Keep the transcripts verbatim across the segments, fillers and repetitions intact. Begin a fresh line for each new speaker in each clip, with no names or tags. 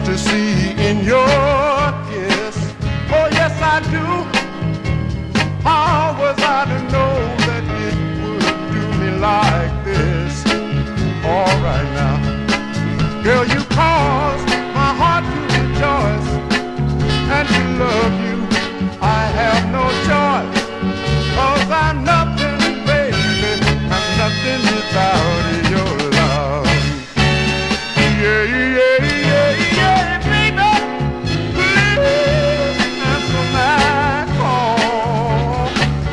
ecstasy in your kiss. Oh yes I do. How was I to know that it would do me like this? All right now, girl, you caused my heart to rejoice and to love you. I have no choice, 'cause I'm nothing, baby, I'm nothing without your love. Yeah, yeah, yeah, yeah, baby, please answer my call.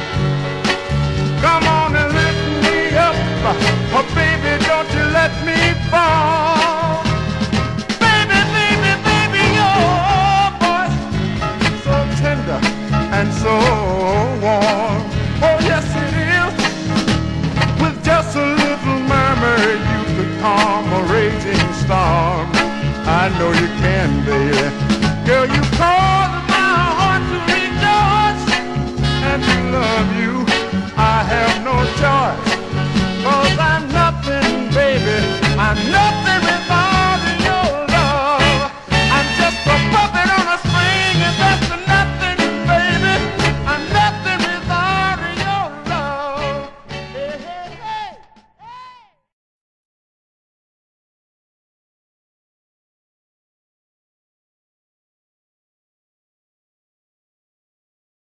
Come on and lift me up, oh baby, don't you let me fall. Baby, baby, baby, your voice so tender and so warm. Oh yes it is. With just a little murmur you could calm a raging storm. I know you can, baby. Girl, you caused my heart to rejoice and to love you. I have no choice, 'cause I'm nothing, baby, I'm nothing